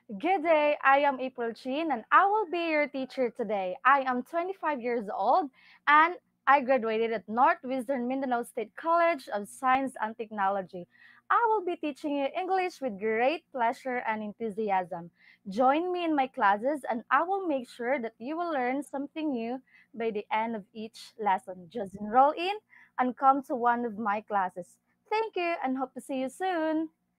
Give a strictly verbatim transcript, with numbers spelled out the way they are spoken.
Good day, I am April Chin and I will be your teacher today. I am twenty-five years old and I graduated at Northwestern Mindanao State College of Science and Technology. I will be teaching you English with great pleasure and enthusiasm. Join me in my classes and I will make sure that you will learn something new by the end of each lesson. Just enroll in and come to one of my classes. Thank you and hope to see you soon.